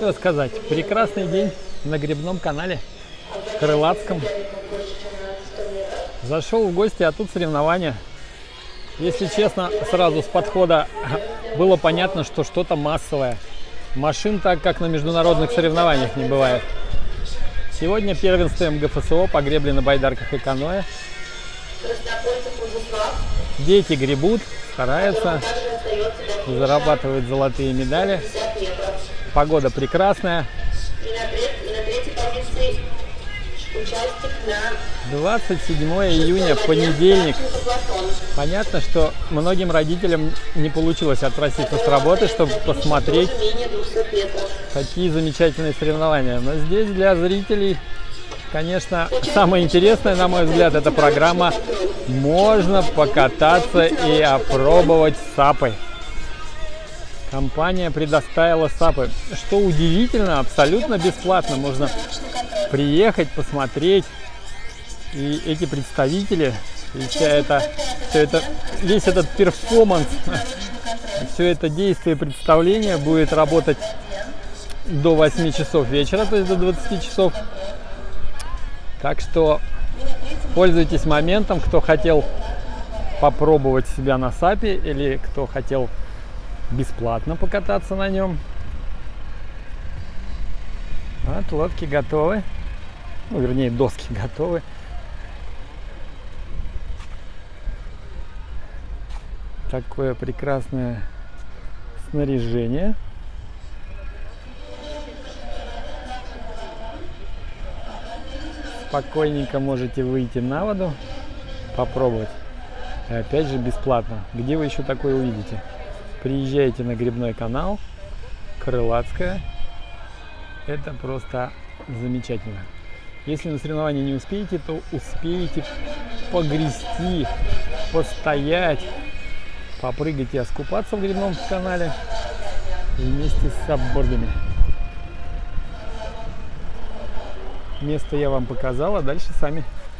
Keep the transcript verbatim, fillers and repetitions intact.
Что сказать, прекрасный день на гребном канале Крылатском. Зашел в гости, а тут соревнования. Если честно, сразу с подхода было понятно, что что-то массовое. Машин так, как на международных соревнованиях, не бывает. Сегодня первенство эм гэ эф эс о по гребле на байдарках и каноэ. Дети гребут, стараются, зарабатывают золотые медали. Погода прекрасная. двадцать седьмое июня, понедельник. Понятно, что многим родителям не получилось отпроситься с работы, чтобы посмотреть такие замечательные соревнования. Но здесь для зрителей, конечно, самое интересное, на мой взгляд, это программа «Можно покататься и опробовать сапы». Компания предоставила сапы. Что удивительно, абсолютно бесплатно. Можно приехать, посмотреть. И эти представители, и вся это, все это, весь этот перформанс, все это действие, представление будет работать до восьми часов вечера, то есть до двадцати часов. Так что пользуйтесь моментом, кто хотел попробовать себя на сапе или кто хотел бесплатно покататься на нем. Вот лодки готовы, ну вернее доски готовы. Такое прекрасное снаряжение. Спокойненько можете выйти на воду, попробовать. И опять же бесплатно. Где вы еще такое увидите? Приезжайте на гребной канал Крылатское. Это просто замечательно. Если на соревнования не успеете, то успеете погрести, постоять, попрыгать и искупаться в гребном канале вместе с сапбордами. Место я вам показал, а дальше сами